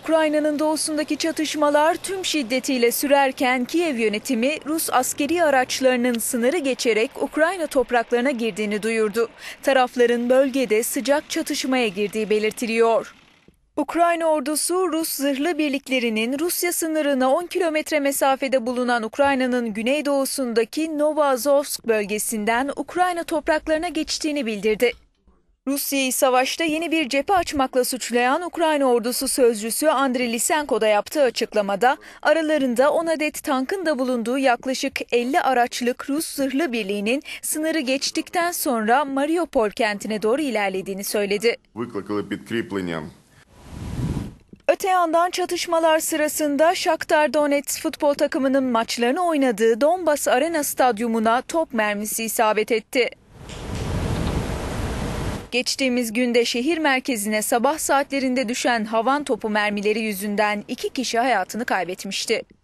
Ukrayna'nın doğusundaki çatışmalar tüm şiddetiyle sürerken Kiev yönetimi Rus askeri araçlarının sınırı geçerek Ukrayna topraklarına girdiğini duyurdu. Tarafların bölgede sıcak çatışmaya girdiği belirtiliyor. Ukrayna ordusu Rus zırhlı birliklerinin Rusya sınırına 10 kilometre mesafede bulunan Ukrayna'nın güneydoğusundaki Novazovsk bölgesinden Ukrayna topraklarına geçtiğini bildirdi. Rusya'yı savaşta yeni bir cephe açmakla suçlayan Ukrayna ordusu sözcüsü Andriy Lysenko da yaptığı açıklamada aralarında 10 adet tankın da bulunduğu yaklaşık 50 araçlık Rus zırhlı birliğinin sınırı geçtikten sonra Mariupol kentine doğru ilerlediğini söyledi. Öte yandan çatışmalar sırasında Shakhtar Donetsk futbol takımının maçlarını oynadığı Donbas Arena stadyumuna top mermisi isabet etti. Geçtiğimiz günde şehir merkezine sabah saatlerinde düşen havan topu mermileri yüzünden 2 kişi hayatını kaybetmişti.